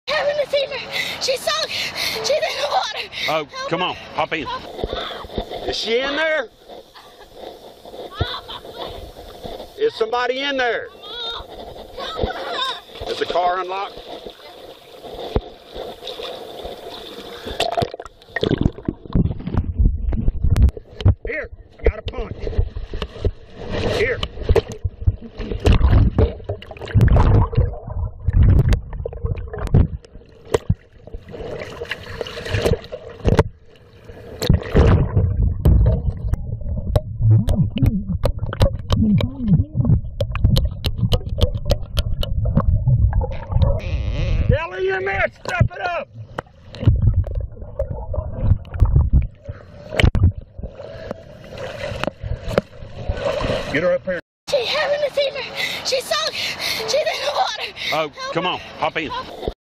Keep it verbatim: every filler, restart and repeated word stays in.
Having a fever. She's sunk. She's in the water. Oh, Help come her. on, hop in. Is she in there? Is somebody in there? Help her. Is the car unlocked? Here, I got a punch. Here. Kelly, in there, step it up. Get her up here. She's having a fever. She's sunk. She's in the water. Oh, Help come her. on, hop in.